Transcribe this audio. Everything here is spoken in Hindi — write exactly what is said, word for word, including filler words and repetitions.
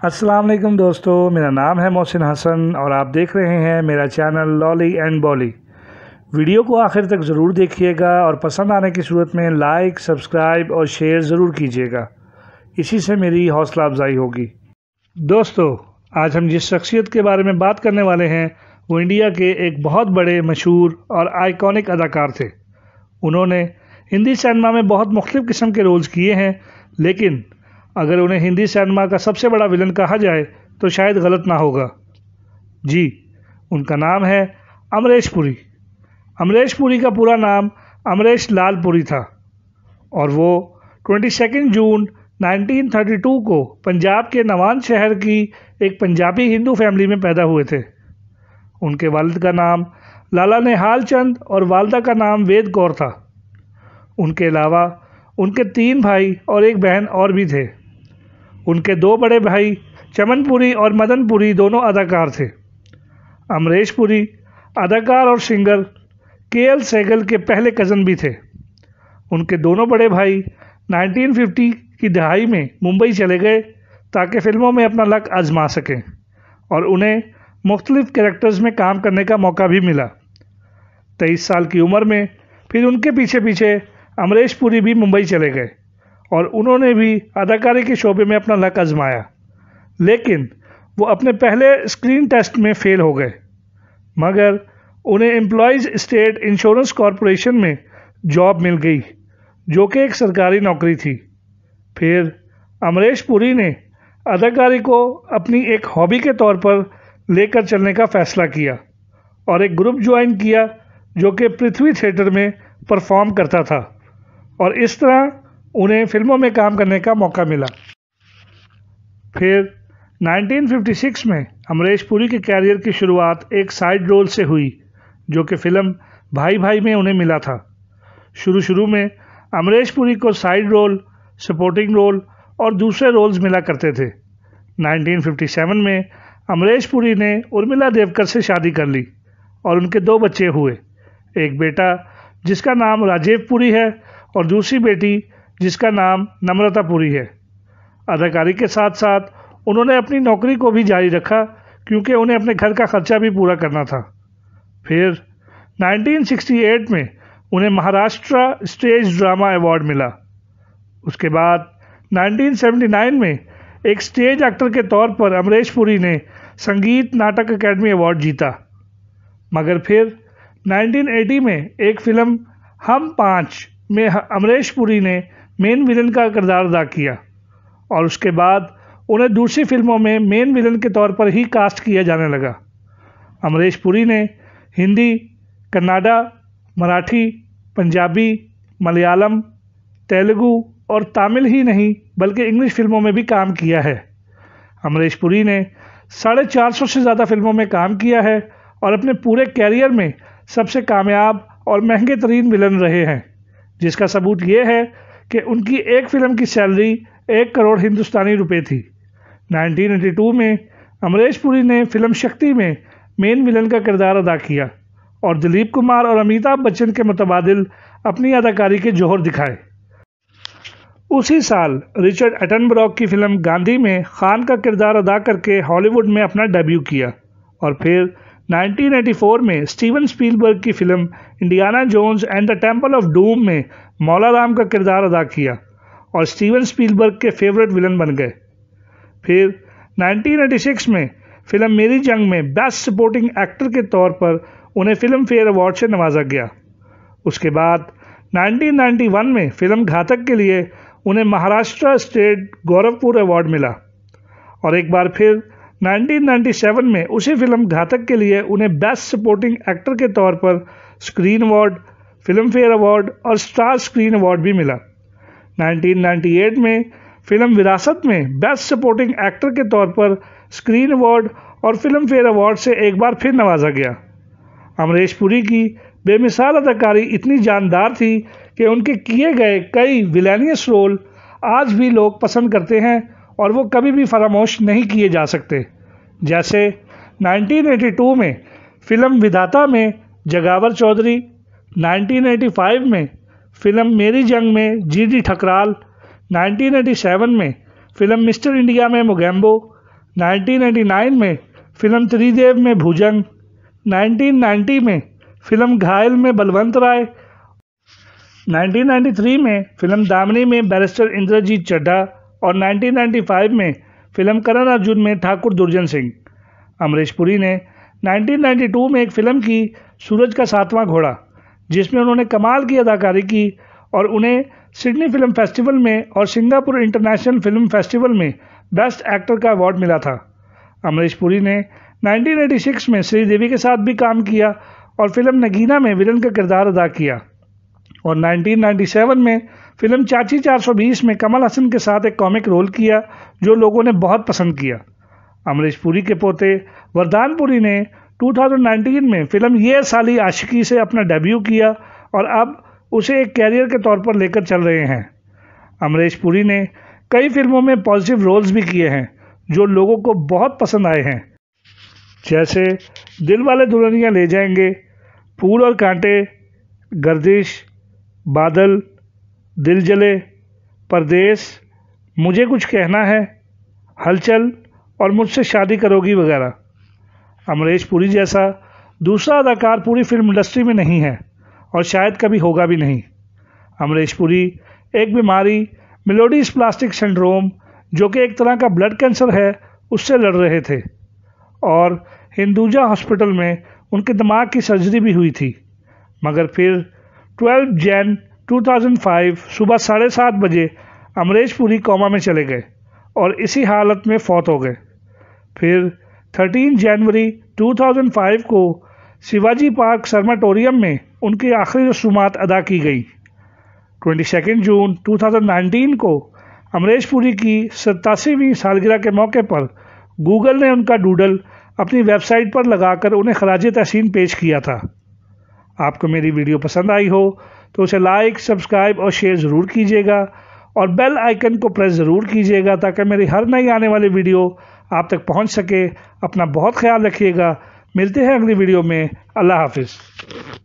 अस्सलाम वालेकुम दोस्तों, मेरा नाम है मोहसिन हसन और आप देख रहे हैं मेरा channel Lolly and Bolly. Video को आखिर तक ज़रूर देखिएगा और पसंद आने की सूरत में लाइक, सब्सक्राइब और शेयर ज़रूर कीजिएगा। इसी से मेरी हौसला अफजाई होगी। दोस्तों, आज हम जिस शख्सियत के बारे में बात करने वाले हैं वो इंडिया के एक बहुत बड़े, मशहूर और आइकॉनिक अदाकार थे। उन्होंने हिंदी सिनेमा में बहुत मुख्तलिफ़ किस्म के रोल्स किए हैं, लेकिन अगर उन्हें हिंदी सिनेमा का सबसे बड़ा विलन कहा जाए तो शायद गलत ना होगा। जी, उनका नाम है अमरीश पुरी। अमरीश पुरी का पूरा नाम अमरीश लाल पुरी था और वो बाईस जून उन्नीस सौ बत्तीस को पंजाब के नवान शहर की एक पंजाबी हिंदू फैमिली में पैदा हुए थे। उनके वालिद का नाम लाला निहाल चंद और वालदा का नाम वेद कौर था। उनके अलावा उनके तीन भाई और एक बहन और भी थे। उनके दो बड़े भाई चमन पुरी और मदन पुरी दोनों अदाकार थे। अमरीश पुरी अदाकार और सिंगर के एल सहगल के पहले कज़न भी थे। उनके दोनों बड़े भाई उन्नीस सौ पचास की दहाई में मुंबई चले गए ताकि फ़िल्मों में अपना लक आजमा सकें और उन्हें मुख्तलिफ़ कैरेक्टर्स में काम करने का मौका भी मिला। तेईस साल की उम्र में फिर उनके पीछे पीछे अमरीश पुरी भी मुंबई चले गए और उन्होंने भी अदाकारी के शोबे में अपना लक आजमाया, लेकिन वो अपने पहले स्क्रीन टेस्ट में फ़ेल हो गए। मगर उन्हें एम्प्लॉयज़ स्टेट इंश्योरेंस कॉरपोरेशन में जॉब मिल गई, जो कि एक सरकारी नौकरी थी। फिर अमरीश पुरी ने अदाकारी को अपनी एक हॉबी के तौर पर लेकर चलने का फ़ैसला किया और एक ग्रुप ज्वाइन किया जो कि पृथ्वी थिएटर में परफॉर्म करता था और इस तरह उन्हें फ़िल्मों में काम करने का मौका मिला। फिर उन्नीस सौ छप्पन में अमरीश पुरी के कैरियर की शुरुआत एक साइड रोल से हुई जो कि फ़िल्म भाई भाई में उन्हें मिला था। शुरू शुरू में अमरीश पुरी को साइड रोल, सपोर्टिंग रोल और दूसरे रोल्स मिला करते थे। उन्नीस सौ सत्तावन में अमरीश पुरी ने उर्मिला देवकर से शादी कर ली और उनके दो बच्चे हुए, एक बेटा जिसका नाम राजीव पुरी है और दूसरी बेटी जिसका नाम नम्रता पुरी है। अदाकारी के साथ साथ उन्होंने अपनी नौकरी को भी जारी रखा क्योंकि उन्हें अपने घर का खर्चा भी पूरा करना था। फिर उन्नीस सौ अड़सठ में उन्हें महाराष्ट्र स्टेज ड्रामा अवार्ड मिला। उसके बाद उन्नीस सौ उन्यासी में एक स्टेज एक्टर के तौर पर अमरीश पुरी ने संगीत नाटक अकेडमी अवार्ड जीता। मगर फिर उन्नीस सौ अस्सी में एक फ़िल्म हम पाँच में अमरीश पुरी ने मेन विलन का किरदार अदा किया और उसके बाद उन्हें दूसरी फिल्मों में मेन विलन के तौर पर ही कास्ट किया जाने लगा। अमरीश पुरी ने हिंदी, कन्नड़ा, मराठी, पंजाबी, मलयालम, तेलुगु और तमिल ही नहीं बल्कि इंग्लिश फिल्मों में भी काम किया है। अमरीश पुरी ने साढ़े चार सौ से ज़्यादा फिल्मों में काम किया है और अपने पूरे कैरियर में सबसे कामयाब और महंगे तरीन विलन रहे हैं, जिसका सबूत ये है कि उनकी एक फ़िल्म की सैलरी एक करोड़ हिंदुस्तानी रुपए थी। उन्नीस सौ बयासी में अमरीश पुरी ने फिल्म शक्ति में मेन विलन का किरदार अदा किया और दिलीप कुमार और अमिताभ बच्चन के मुतबादिल अपनी अदाकारी के जौहर दिखाए। उसी साल रिचर्ड एटनबरॉ की फिल्म गांधी में खान का किरदार अदा करके हॉलीवुड में अपना डेब्यू किया और फिर उन्नीस सौ चौरासी में स्टीवन स्पीलबर्ग की film Indiana Jones and the Temple of Doom में मौला राम का किरदार अदा किया और स्टीवन स्पीलबर्ग के फेवरेट विलन बन गए। फिर उन्नीस सौ छियासी में फिल्म मेरी जंग में बेस्ट सपोर्टिंग एक्टर के तौर पर उन्हें फिल्म फेयर अवार्ड से नवाजा गया। उसके बाद उन्नीस सौ इक्यानवे में फिल्म घातक के लिए उन्हें महाराष्ट्र स्टेट गौरवपुर अवार्ड मिला और एक बार फिर उन्नीस सौ सत्तानवे में उसी फिल्म घातक के लिए उन्हें बेस्ट सपोर्टिंग एक्टर के तौर पर screen award, Filmfare award और स्टार स्क्रीन अवार्ड भी मिला। उन्नीस सौ अट्ठानवे में फिल्म विरासत में बेस्ट सपोर्टिंग एक्टर के तौर पर स्क्रीन अवार्ड और फिल्म फेयर अवार्ड से एक बार फिर नवाजा गया। अमरीश पुरी की बेमिसाल अदाकारी इतनी जानदार थी कि उनके किए गए कई विलेनियस रोल आज भी लोग पसंद करते हैं और वो कभी भी फरामोश नहीं किए जा सकते। जैसे उन्नीस सौ बयासी में फिल्म विधाता में जगावर चौधरी, उन्नीस सौ पचासी में फिल्म मेरी जंग में जी डी ठकराल, उन्नीस सौ सत्तासी में फिल्म मिस्टर इंडिया में मोगेम्बो, नाइनटीन नाइंटी नाइन में फिल्म त्रिदेव में भुजंग, नाइनटीन नाइंटी में फिल्म घायल में Balwant Rai, nineteen ninety three में फिल्म दामिनी में बैरिस्टर इंद्रजीत चड्ढा और नाइनटीन नाइंटी फाइव में फिल्म करण अर्जुन में ठाकुर दुर्जन सिंह। अमरीश पुरी ने नाइनटीन नाइंटी टू में एक फिल्म की सूरज का सातवां घोड़ा, जिसमें उन्होंने कमाल की अदाकारी की और उन्हें सिडनी फिल्म फेस्टिवल में और सिंगापुर इंटरनेशनल फिल्म फेस्टिवल में बेस्ट एक्टर का अवार्ड मिला था। अमरीश पुरी ने नाइनटीन एटी सिक्स में श्रीदेवी के साथ भी काम किया और फिल्म नगीना में विलन का किरदार अदा किया और नाइनटीन नाइंटी सेवन में फिल्म चाची चार सौ बीस में कमल हसन के साथ एक कॉमिक रोल किया जो लोगों ने बहुत पसंद किया। अमरीश पुरी के पोते वरदान पुरी ने टू थाउजेंड नाइनटीन में फिल्म ये साली आशिकी से अपना डेब्यू किया और अब उसे एक कैरियर के तौर पर लेकर चल रहे हैं। अमरीश पुरी ने कई फिल्मों में पॉजिटिव रोल्स भी किए हैं जो लोगों को बहुत पसंद आए हैं, जैसे दिल वाले दुल्हनिया ले जाएंगे, फूल और कांटे, गर्दिश, बादल, दिल जले, परदेस, मुझे कुछ कहना है, हलचल और मुझसे शादी करोगी वगैरह। अमरीश पुरी जैसा दूसरा अदाकार पूरी फिल्म इंडस्ट्री में नहीं है और शायद कभी होगा भी नहीं। अमरीश पुरी एक बीमारी मेलोडिस्प्लास्टिक सिंड्रोम, जो कि एक तरह का ब्लड कैंसर है, उससे लड़ रहे थे और हिंदुजा हॉस्पिटल में उनके दिमाग की सर्जरी भी हुई थी, मगर फिर ट्वेल्व जनवरी टू थाउजेंड फाइव सुबह साढ़े सात बजे अमरीश पुरी कोमा में चले गए और इसी हालत में फौत हो गए। फिर थर्टीन जनवरी टू थाउजेंड फाइव को शिवाजी पार्क सर्माटोरियम में उनकी आखिरी रसूमात अदा की गई। Twenty second June two thousand nineteen को अमरीश पुरी की सतासीवीं सालगिरह के मौके पर गूगल ने उनका डूडल अपनी वेबसाइट पर लगाकर उन्हें खराज तहसीन पेश किया था। आपको मेरी वीडियो पसंद आई हो तो उसे लाइक, सब्सक्राइब और शेयर ज़रूर कीजिएगा और बेल आइकन को प्रेस ज़रूर कीजिएगा ताकि मेरी हर नई आने वाली वीडियो आप तक पहुंच सके। अपना बहुत ख्याल रखिएगा। मिलते हैं अगली वीडियो में। अल्लाह हाफिज़।